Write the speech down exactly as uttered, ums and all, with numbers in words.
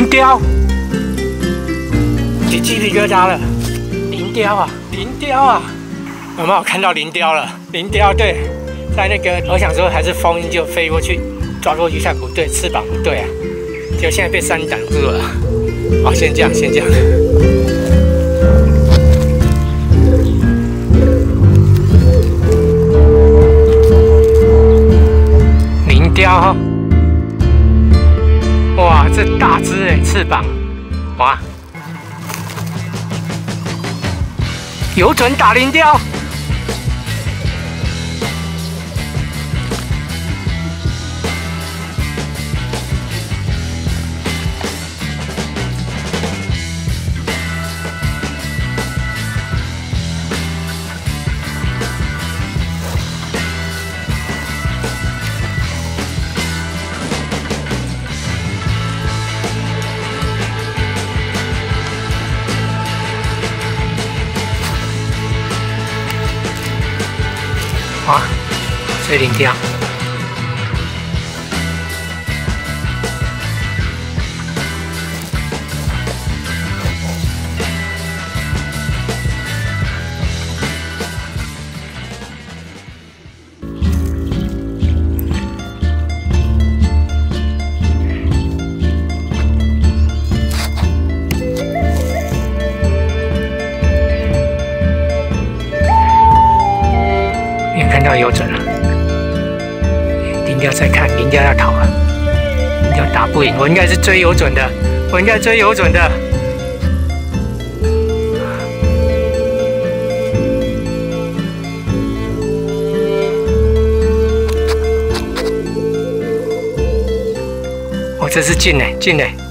林雕，起鸡皮疙瘩了。林雕啊，林雕啊，有没有看到林雕了？林雕对，在那个我想说还是风就飞过去，抓过去一下不对，翅膀不对啊，就现在被山挡住了。好，先这样，先这样。林雕哈。 哇，这大只哎，翅膀，哇，有准打林雕。哇，追林雕，看到有准了，林雕在看，林雕要逃了，林雕打不赢，我应该是追有准的，我应该追有准的。我这是进嘞，进嘞。